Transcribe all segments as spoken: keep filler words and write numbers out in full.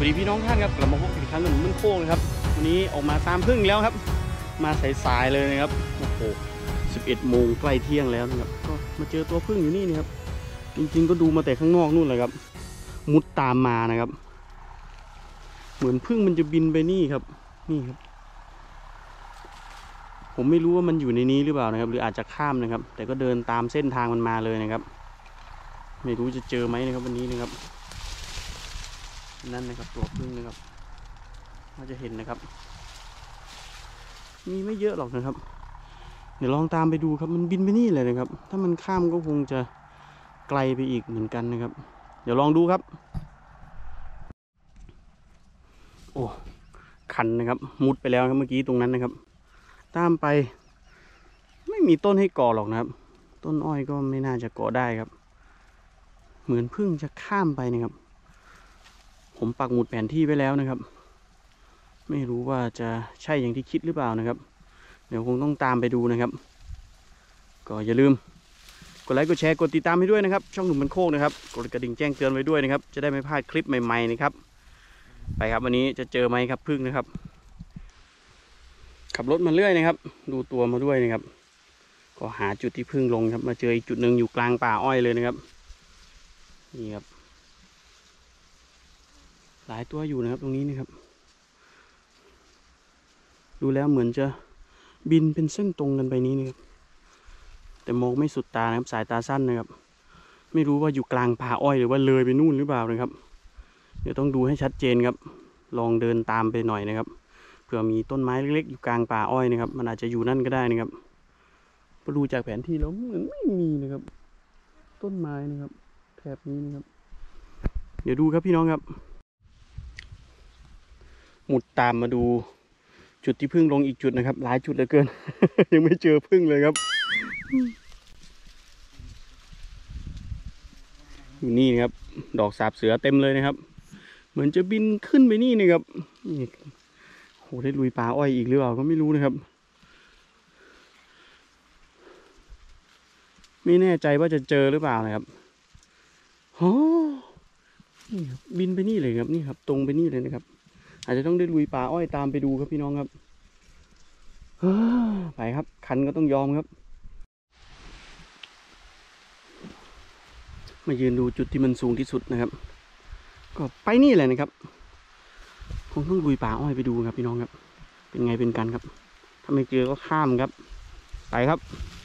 ดีพี่น้องท่านครับกลับมาพบกันอีกครั้งหนึ่งมันโค้งนะครับวันนี้ออกมาตามพึ่งแล้วครับมาสายๆเลยนะครับโอ้โหสิบเอ็ดโมงใกล้เที่ยงแล้วนะครับก็มาเจอตัวพึ่งอยู่นี่นะครับจริงๆก็ดูมาแต่ข้างนอกนู่นเลยครับมุดตามมานะครับเหมือนพึ่งมันจะบินไปนี่ครับนี่ครับผมไม่รู้ว่ามันอยู่ในนี้หรือเปล่านะครับหรืออาจจะข้ามนะครับแต่ก็เดินตามเส้นทางมันมาเลยนะครับไม่รู้จะเจอไหมนะครับวันนี้นะครับนั่นนะครับตัวพึ่งนะครับเราจะเห็นนะครับมีไม่เยอะหรอกนะครับเดี๋ยวลองตามไปดูครับมันบินไปนี่เลยนะครับถ้ามันข้ามก็คงจะไกลไปอีกเหมือนกันนะครับเดี๋ยวลองดูครับโอ้คันนะครับมุดไปแล้วครับเมื่อกี้ตรงนั้นนะครับตามไปไม่มีต้นให้ก่อหรอกนะครับต้นอ้อยก็ไม่น่าจะก่อได้ครับเหมือนพึ่งจะข้ามไปนะครับผมปักหมุดแผนที่ไว้แล้วนะครับไม่รู้ว่าจะใช่อย่างที่คิดหรือเปล่านะครับเดี๋ยวคงต้องตามไปดูนะครับก็อย่าลืมกดไลค์กดแชร์กดติดตามให้ด้วยนะครับช่องหนุ่มมันโคกนะครับกดกระดิ่งแจ้งเตือนไว้ด้วยนะครับจะได้ไม่พลาดคลิปใหม่ๆนะครับไปครับวันนี้จะเจอไหมครับพึ่งนะครับขับรถมาเรื่อยนะครับดูตัวมาด้วยนะครับก็หาจุดที่พึ่งลงครับมาเจออีกจุดหนึ่งอยู่กลางป่าอ้อยเลยนะครับนี่ครับหลายตัวอยู่นะครับตรงนี้นะครับดูแล้วเหมือนจะบินเป็นเส้นตรงกันไปนี้นะครับแต่มองไม่สุดตานะครับสายตาสั้นนะครับไม่รู้ว่าอยู่กลางป่าอ้อยหรือว่าเลยไปนู่นหรือเปล่านะครับเดี๋ยวต้องดูให้ชัดเจนครับลองเดินตามไปหน่อยนะครับเผื่อมีต้นไม้เล็กๆอยู่กลางป่าอ้อยนะครับมันอาจจะอยู่นั่นก็ได้นะครับพอดูจากแผนที่แล้วเหมือนไม่มีนะครับต้นไม้นะครับแถบนี้นะครับเดี๋ยวดูครับพี่น้องครับหมุดตามมาดูจุดที่พึ่งลงอีกจุดนะครับหลายจุดเหลือเกิน ยังไม่เจอพึ่งเลยครับอยู่นี่นะครับดอกสาบเสือเต็มเลยนะครับเหมือนจะบินขึ้นไปนี่นะครับนี่โหได้ลุยป่าอ้อยอีกหรือเปล่าก็ไม่รู้นะครับไม่แน่ใจว่าจะเจอหรือเปล่านะครับโอ้นี่ครับบินไปนี่เลยครับนี่ครับตรงไปนี่เลยนะครับอาจจะต้องได้ลุยป่าอ้อยตามไปดูครับพี่น้องครับไปครับคันก็ต้องยอมครับมายืนดูจุดที่มันสูงที่สุดนะครับก็ไปนี่เลยนะครับคงต้องลุยป่าอ้อยไปดูครับพี่น้องครับเป็นไงเป็นกันครับถ้าไม่เจอก็ข้ามครับไปครับ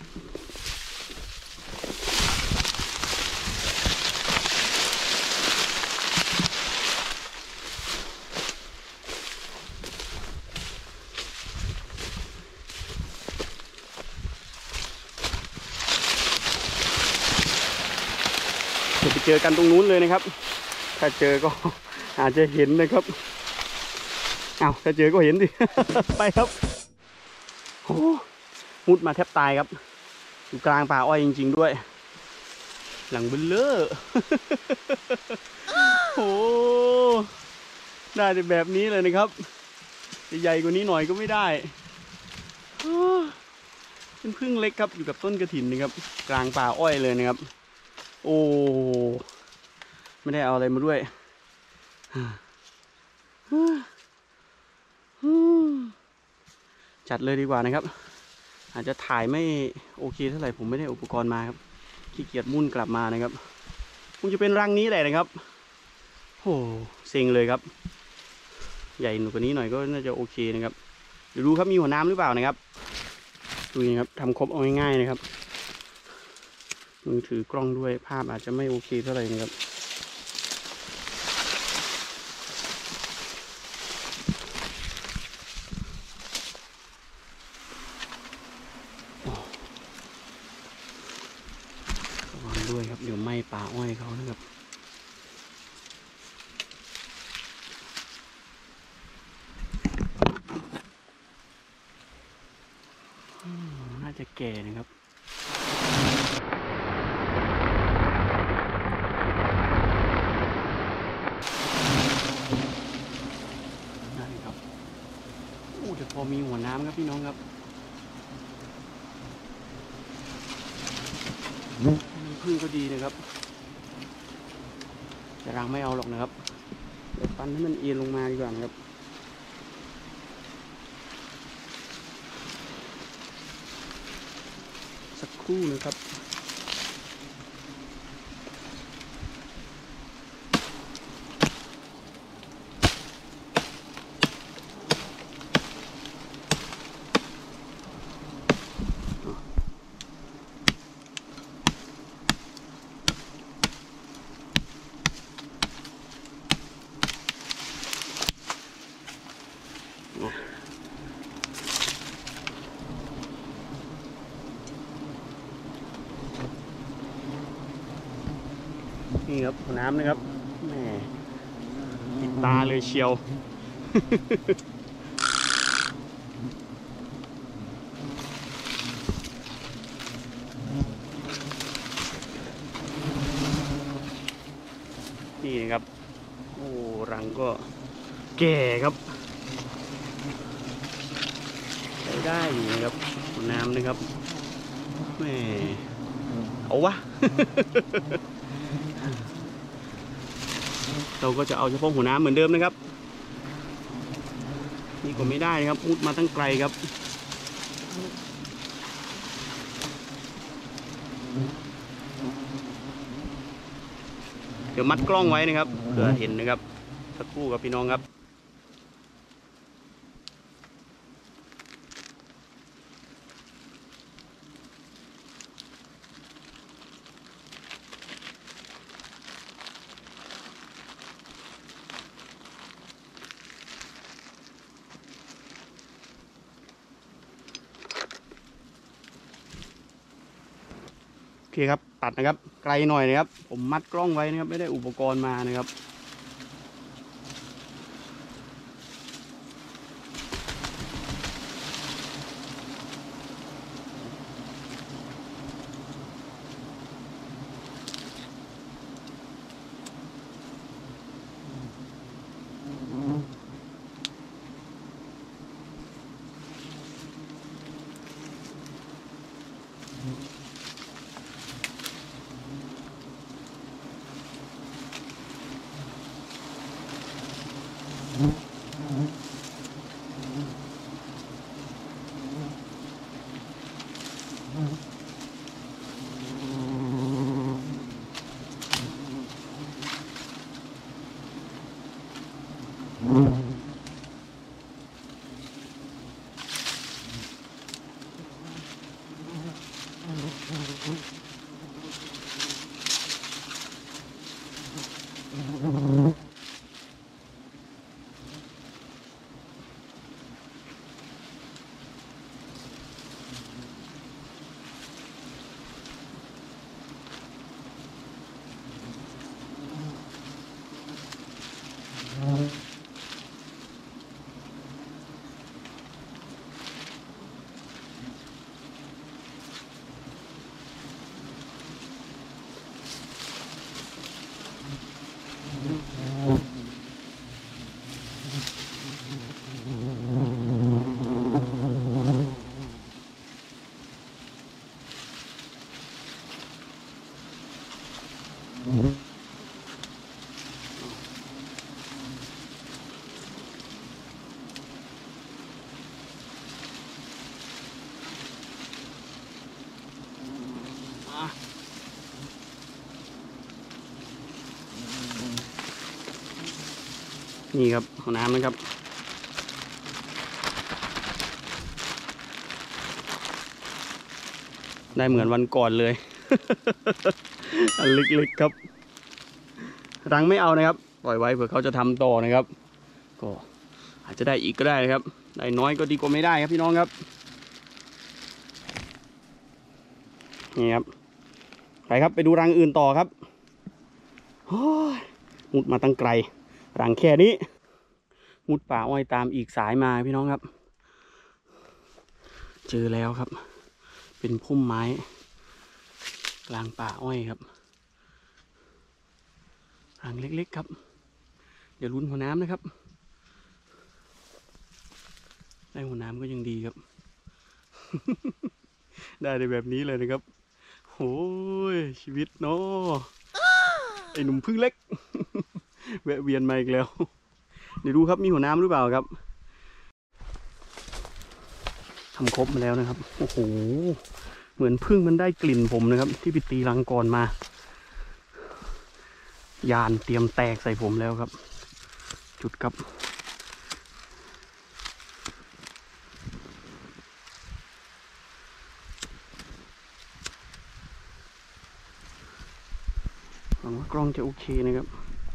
เดี๋ยวไปเจอกันตรงนู้นเลยนะครับถ้าเจอก็อาจจะเห็นนะครับอ้าวถ้าเจอก็เห็นดิ ไปครับโอ้มุดมาแทบตายครับอยู่กลางป่าอ้อยจริงๆด้วยหลังเบลเลอร์ โอ้ได้แต่แบบนี้เลยนะครับใหญ่กว่านี้หน่อยก็ไม่ได้เป็นพึ่งเล็กครับอยู่กับต้นกระถินนะครับกลางป่าอ้อยเลยนะครับโอ้ไม่ได้เอาอะไรมาด้วยจัดเลยดีกว่านะครับอาจจะถ่ายไม่โอเคเท่าไหร่ผมไม่ได้อุปกรณ์มาครับขี้เกียจมุ่นกลับมานะครับคงจะเป็นรังนี้แหละนะครับโอ้เซ็งเลยครับใหญ่หนูกว่านี้หน่อยก็น่าจะโอเคนะครับเดี๋ยวดูครับมีหัวน้ำหรือเปล่านะครับดูนะครับทำครบเอาง่ายๆนะครับมือถือกล้องด้วยภาพอาจจะไม่โอเคเท่าไหร่นะครับระวังด้วยครับเดี๋ยวไหม้ป่าอ้อยเขานะครับน่าจะแก่นะครับจะพอมีหัวน้ำครับพี่น้องครับพึ่งก็ดีนะครับแต่รังไม่เอาหรอกนะครับเดี๋ยวฟันให้มันเอียงลงมาดีกว่านะครับสักครู่นะครับนี่ครับน้ำนะครับแหมติดตาเลยเชียว นี่นะครับโอ้รังก็แก่ครับใช้ได้อยู่นะครับน้ำนะครับแหมเอาวะ เราก็จะเอาเฉพาะหัวน้ำเหมือนเดิมนะครับนี่ก็ไม่ได้นะครับมุดมาตั้งไกลครับเดี๋ยวมัดกล้องไว้นะครับเพื่อเห็นนะครับสักครู่กับพี่น้องครับโอเคครับตัดนะครับไกลหน่อยนะครับผมมัดกล้องไว้นะครับไม่ได้อุปกรณ์มานะครับนี่ครับหัวน้ำนะครับได้เหมือนวันก่อนเลย อันเล็กๆครับรังไม่เอานะครับปล่อยไว้เผื่อเขาจะทำต่อนะครับก็อาจจะได้อีกก็ได้นะครับได้น้อยก็ดีกว่าไม่ได้ครับพี่น้องครับนี่ครับไปครับไปดูรังอื่นต่อครับมุดมาตั้งไกลรังแค่นี้มุดป่าอ้อยตามอีกสายมาพี่น้องครับเจอแล้วครับเป็นพุ่มไม้กลางป่าอ้อยครับรังเล็กๆครับเดี๋ยวลุ้นหัวน้ำนะครับได้หัวน้ำก็ยังดีครับ ได้ในแบบนี้เลยนะครับโอ้ยชีวิตเนาะไอหนุ่มพึ่งเล็กแวะเวียนมาอีกแล้วเดี๋ยวดูครับมีหัวน้ำหรือเปล่าครับทำครบมาแล้วนะครับโอ้โหเหมือนพึ่งมันได้กลิ่นผมนะครับที่ไปตีรังก่อนมายานเตรียมแตกใส่ผมแล้วครับจุดครับหวังว่ากล้องจะโอเคนะครับ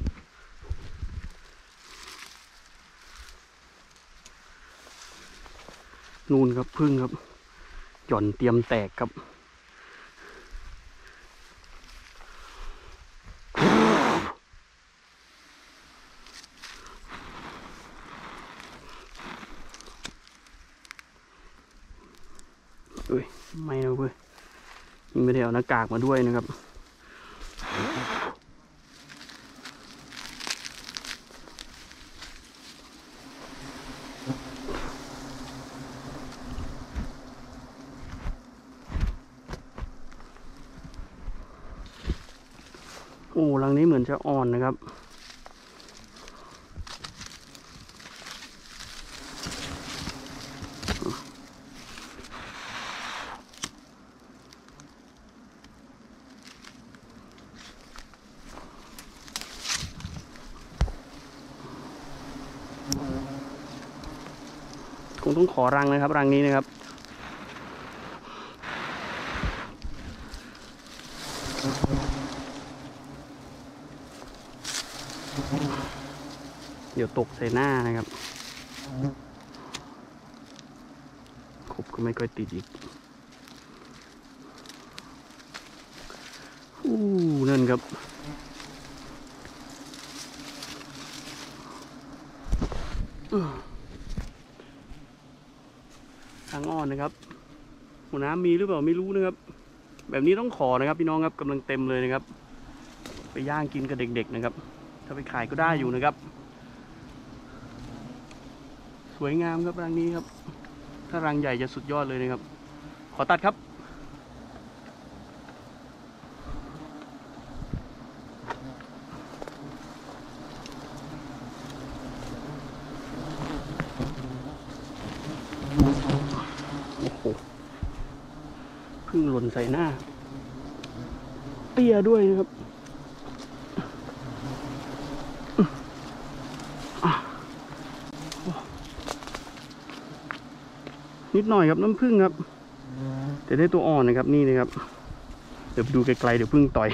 นูนครับพึ่งครับหย่อนเตรียมแตกครับเอ้ยไม่นะเว้ยยังไม่ได้เอาหน้ากากมาด้วยนะครับโอ้รังนี้เหมือนจะอ่อนนะครับคงต้องขอรังนะครับรังนี้นะครับเดี๋ยวตกใส่หน้านะครับขบก็ไม่ค่อยติดอีกอู้นั่นครับทางอ้อนนะครับหัวน้ำมีหรือเปล่าไม่รู้นะครับแบบนี้ต้องขอนะครับพี่น้องครับกำลังเต็มเลยนะครับไปย่างกินกับเด็กๆนะครับถ้าไปขายก็ได้อยู่นะครับสวยงามครับรังนี้ครับถ้ารังใหญ่จะสุดยอดเลยนะครับขอตัดครับโอ้โหพึ่งหล่นใส่หน้าเตี้ยด้วยนะครับนิดหน่อยครับน้ำผึ้งครับแต่ได้ตัวอ่อนนะครับนี่นะครับเดี๋ยวไปดูไกลๆเดี๋ยวผึ้งต่อย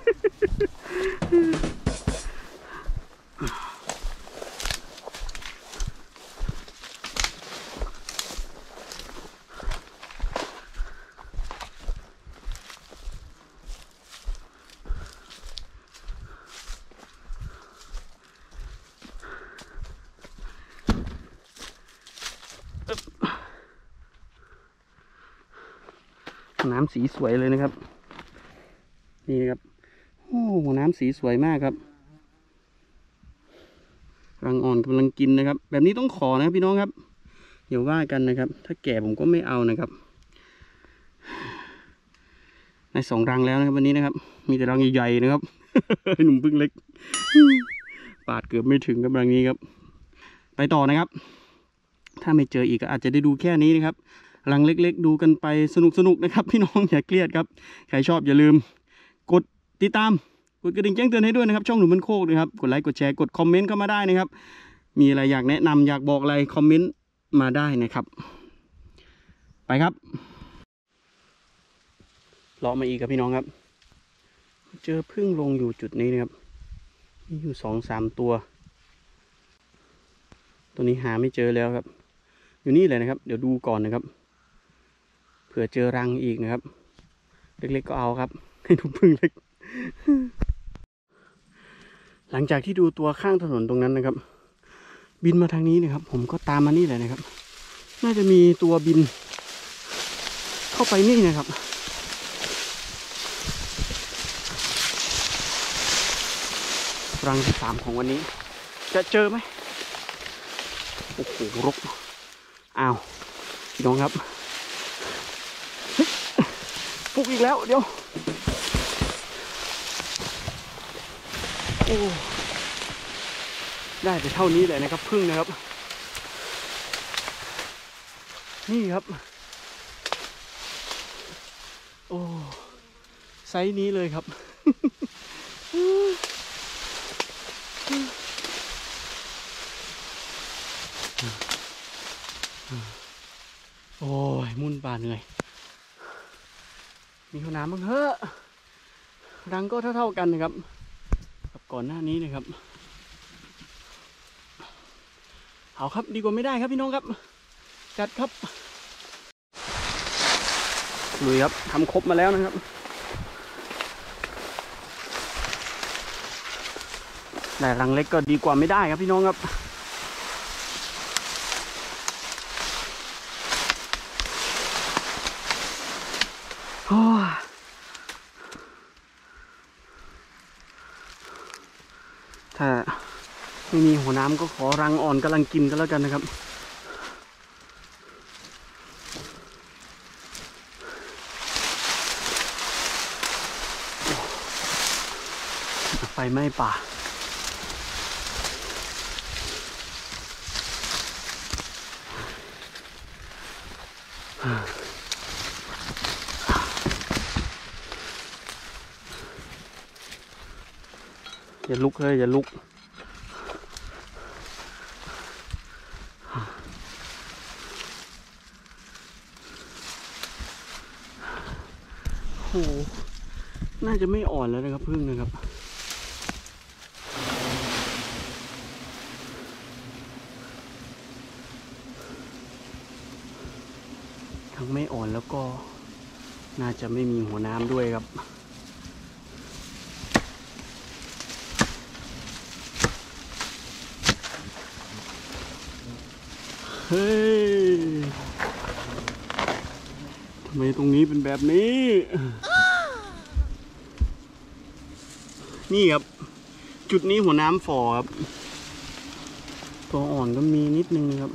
น้ำสีสวยเลยนะครับนี่นะครับโอ้น้ำสีสวยมากครับรังอ่อนกำลังกินนะครับแบบนี้ต้องขอนะพี่น้องครับอย่าว่ากันนะครับถ้าแก่ผมก็ไม่เอานะครับในสองรังแล้วนะครับวันนี้นะครับมีแต่รังใหญ่ๆนะครับหนุ่มพึ่งเล็กปาดเกือบไม่ถึงกับรังนี้ครับไปต่อนะครับถ้าไม่เจออีกก็อาจจะได้ดูแค่นี้นะครับรังเล็กๆดูกันไปสนุกๆนะครับพี่น้องอย่าเครียดครับใครชอบอย่าลืมกดติดตามกดกระดิ่งแจ้งเตือนให้ด้วยนะครับช่องหนุ่มมันโคกนะครับกดไลค์กดแชร์กดคอมเมนต์เข้ามาได้นะครับมีอะไรอยากแนะนำอยากบอกอะไรคอมเมนต์มาได้นะครับไปครับเลาะมาอีกครับพี่น้องครับเจอพึ่งลงอยู่จุดนี้นะครับมีอยู่สองสามตัวตัวนี้หาไม่เจอแล้วครับอยู่นี่เลยนะครับเดี๋ยวดูก่อนนะครับเผื่อเจอรังอีกนะครับเล็กๆก็เอาครับให้ดูพึ่งเล็กหลังจากที่ดูตัวข้างถนนตรงนั้นนะครับบินมาทางนี้นะครับผมก็ตามมานี่เลยนะครับน่าจะมีตัวบินเข้าไปนี่นะครับรังที่สามของวันนี้จะเจอไหมโอ้โหรกอ้าวพี่น้องครับฟุกอีกแล้วเดี๋ยวโอ้ได้ไปเท่านี้เลยนะครับพึ่งนะครับนี่ครับโอ้ไซส์นี้เลยครับ โอ้ยมุ่นป่าเหนื่อยมีหัวน้ำบ้างเถอะรังก็เท่าๆกันนะครับกับก่อนหน้านี้นะครับเอาครับดีกว่าไม่ได้ครับพี่น้องครับจัดครับลุยครับทำครบมาแล้วนะครับแต่รังเล็กก็ดีกว่าไม่ได้ครับพี่น้องครับถ้าไม่มีหัวน้ำก็ขอรังอ่อนกำลังกินก็แล้วกันนะครับไฟไหม้ป่าอย่าลุกเลยอย่าลุกโอ้โหน่าจะไม่อ่อนแล้วนะครับพึ่งนะครับทั้งไม่อ่อนแล้วก็น่าจะไม่มีหัวน้ำด้วยครับเฮ้ยทำไมตรงนี้เป็นแบบนี้ นี่ครับจุดนี้หัวน้ำฝ่อครับตัวอ่อนก็มีนิดนึงครับ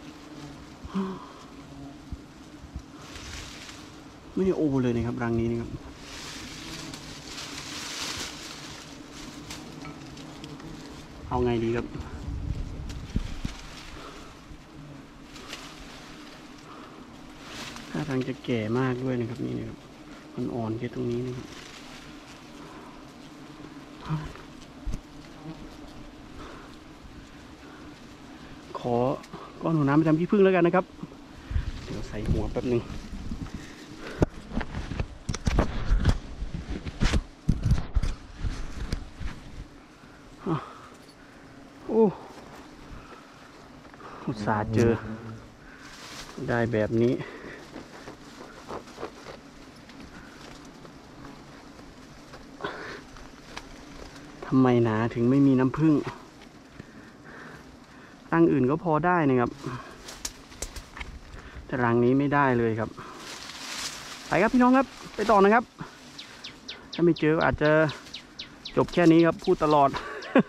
ไม่โอเลยนะครับรังนี้นะครับเอาไงดีครับถ้าทางจะแก่มากด้วยนะครับนี่นะครับมันอ่อนแค่ตรงนี้นะครับขอก้อนหัวน้ำไปทำขี้ผึ้งแล้วกันนะครับเดี๋ยวใส่หัวแป๊บนึงโอ้อุตส่าห์เจอได้แบบนี้ทำไมหนาถึงไม่มีน้ำผึ้งรังอื่นก็พอได้นะครับแต่รังนี้ไม่ได้เลยครับไปครับพี่น้องครับไปต่อนะครับถ้าไม่เจออาจจะจบแค่นี้ครับพูดตลอด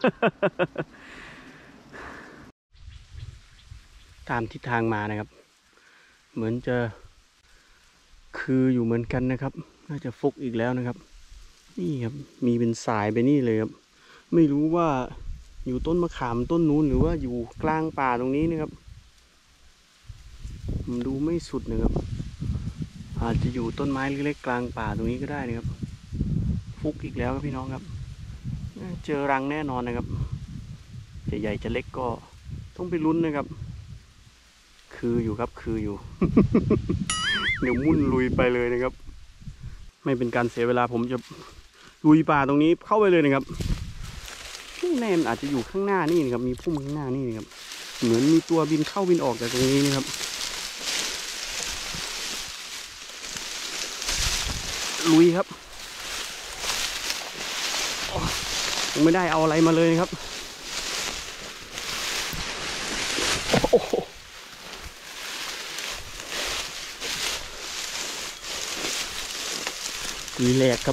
ตามทิศทางมานะครับเหมือนจะคืออยู่เหมือนกันนะครับน่าจะฟุกอีกแล้วนะครับนี่ครับมีเป็นสายไปนี่เลยครับไม่รู้ว่าอยู่ต้นมะขามต้นนู้นหรือว่าอยู่กลางป่าตรงนี้นะครับผมดูไม่สุดนะครับอาจจะอยู่ต้นไม้เล็กๆกลางป่าตรงนี้ก็ได้นะครับฟุกอีกแล้วครับพี่น้องครับเจอรังแน่นอนนะครับจะใหญ่จะเล็กก็ต้องไปลุ้นนะครับคืออยู่ครับคืออยู่ เดี๋ยวมุ่นลุยไปเลยนะครับไม่เป็นการเสียเวลาผมจะลุยป่าตรงนี้เข้าไปเลยนะครับแน่นอาจจะอยู่ข้างหน้านี่นะครับมีพุ่มข้างหน้านี่นะครับเหมือนมีตัวบินเข้าบินออกจากตรงนี้นะครับลุยครับยังไม่ได้เอาอะไรมาเลยครับโอ้โหลุยแหลกครับ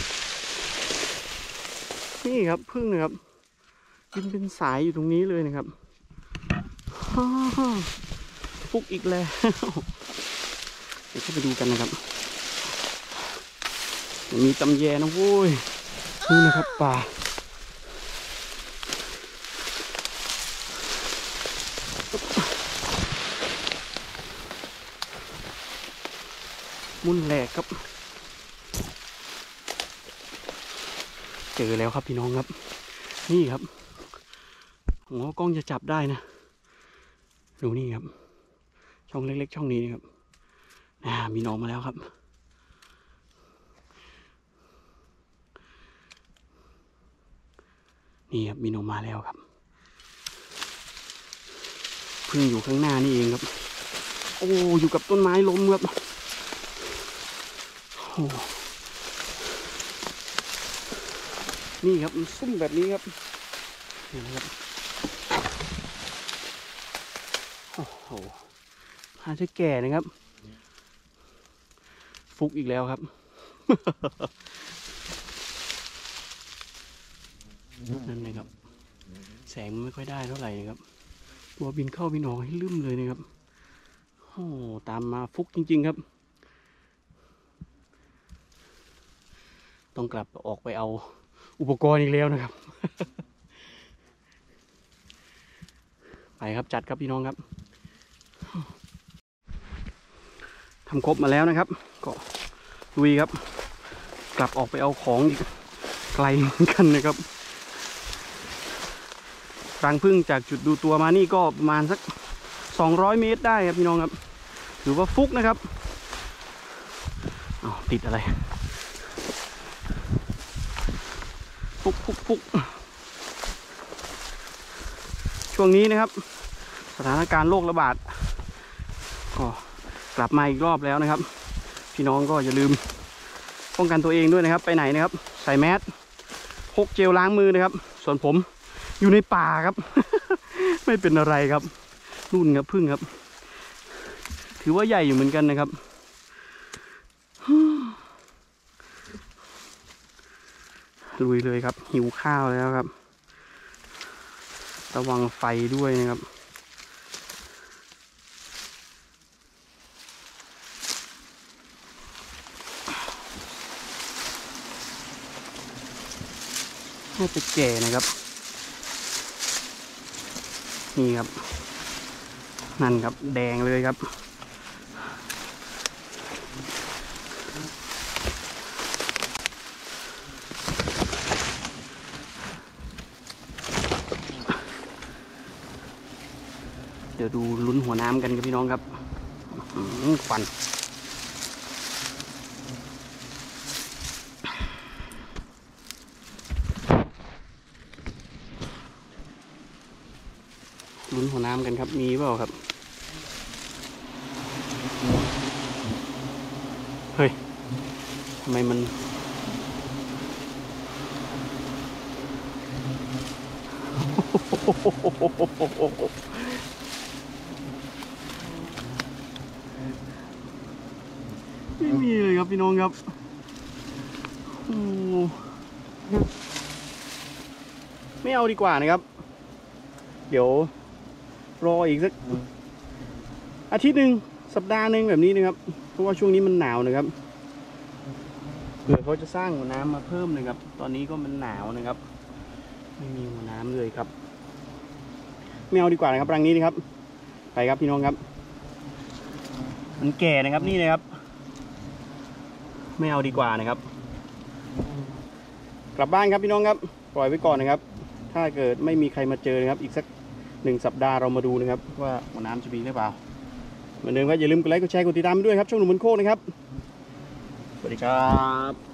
นี่ครับพึ่งนะครับบินเป็นสายอยู่ตรงนี้เลยนะครับฟุกอีกแล้วเดี๋ยวเข้าไปดูกันนะครับมีตำแยนะโว้ยนี่นะครับป่ามุ่นแหลกครับเจอแล้วครับพี่น้องครับนี่ครับผมว่ากล้องจะจับได้นะดูนี่ครับช่องเล็กๆช่องนี้นะครับอ่ามีน้องมาแล้วครับนี่ครับมีน้องมาแล้วครับเพิ่งอยู่ข้างหน้านี่เองครับโอ้อยู่กับต้นไม้ล้มครับโอ้นี่ครับมันซุ่มแบบนี้ครับนี่นะครับโอ้โหอาจจะแก่นะครับฟุกอีกแล้วครับนั่นเลยครับแสงไม่ค่อยได้เท่าไหร่นะครับตัวบินเข้าบินออกให้ลืมเลยนะครับโอ้ตามมาฟุกจริงๆครับต้องกลับออกไปเอาอุปกรณ์อีกแล้วนะครับ ไปครับจัดครับพี่น้องครับทำครบมาแล้วนะครับก็ลุยครับกลับออกไปเอาของอีกไกลเหมือนกันนะครับรังผึ้งจากจุดดูตัวมานี่ก็ประมาณสักสองร้อยเมตรได้ครับพี่น้องครับถือว่าฟุกนะครับอ้าวติดอะไรฟุกฟุกฟุกช่วงนี้นะครับสถานการณ์โรคระบาดก็กลับมาอีกรอบแล้วนะครับพี่น้องก็อย่าลืมป้องกันตัวเองด้วยนะครับไปไหนนะครับใส่แมสพกเจลล้างมือนะครับส่วนผมอยู่ในป่าครับ ไม่เป็นอะไรครับนู่นครับพึ่งครับถือว่าใหญ่อยู่เหมือนกันนะครับลุยเลยครับหิวข้าวแล้วครับระวังไฟด้วยนะครับน่าจะแก่นะครับนี่ครับนั่นครับแดงเลยครับเดี๋ยวดูลุ้นหัวน้ำกันครับพี่น้องครับควันลุ้นหัวน้ำกันครับมีเปล่าครับเฮ้ยทำไมมันไม่มีเลยครับพี่น้องครับโอ้ไม่เอาดีกว่านะครับเดี๋ยวรออีกสักอาทิตย์หนึ่งสัปดาห์หนึ่งแบบนี้นะครับเพราะว่าช่วงนี้มันหนาวนะครับเผื่อเขาจะสร้างหัวน้ำมาเพิ่มนะครับตอนนี้ก็มันหนาวนะครับไม่มีหัวน้ำเลยครับไม่เอาดีกว่านะครับรังนี้นะครับไปครับพี่น้องครับมันแก่นะครับนี่นะครับไม่เอาดีกว่านะครับกลับบ้านครับพี่น้องครับปล่อยไว้ก่อนนะครับถ้าเกิดไม่มีใครมาเจอนะครับอีกสักหนึ่งสัปดาห์เรามาดูนะครับว่าหัวน้ำจะมีหรือเปล่าเหมือนเดิมครับอย่าลืมกดไลค์กดแชร์กดติดตามด้วยครับช่องหนุ่มบนโคกนะครับสวัสดีครับ